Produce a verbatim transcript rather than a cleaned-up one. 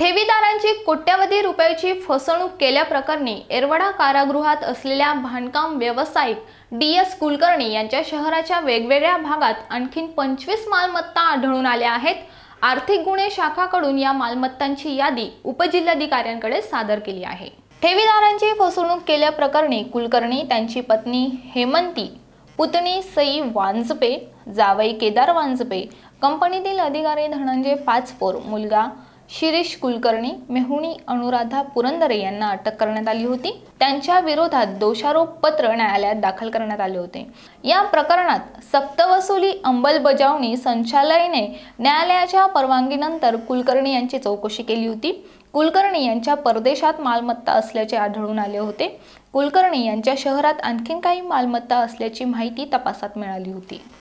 ठेवीदारांची कोट्यवधी रुपयाची फसवणूक केल्याप्रकरणी येरवडा कारागृहात असलेल्या बांधकाम व्यावसायिक डी एस कुलकर्णी यांच्या शहराच्या वेगवेगळ्या भागात आणखीन पंचवीस मालमत्ता आढळून आल्या आहेत। आर्थिक गुन्हे शाखाकडून या मालमत्तांची यादी उपजिल्हाधिकाऱ्यांकडे सादर केली आहे। ठेवीदारांची फसवणूक केल्याप्रकरणी कुलकर्णी, त्यांची पत्नी हेमंती, पुतणी सई वांजपे, जावई केदार वांजपे, कंपनीतील अधिकारी धनंजय पाचपोर, मुलगा शिरीष कुलकर्णी, मेहुणी अनुराधा पुरंदरे यांना अटक करण्यात आली होती। त्यांच्या विरोधात दोषारोप पत्र न्यायालयात दाखल करण्यात आले होते। या प्रकरणात सक्तवसुली अंमलबजावणी संचालनालयाने न्यायालयाच्या परवानगीनंतर कुलकर्णी यांची चौकशी केली होती। कुलकर्णी यांच्या परदेशात मालमत्ता असल्याचे आढळून आले होते। कुलकर्णी यांच्या शहरात आणखीन काही मालमत्ता असल्याची माहिती तपासात मिळाली होती।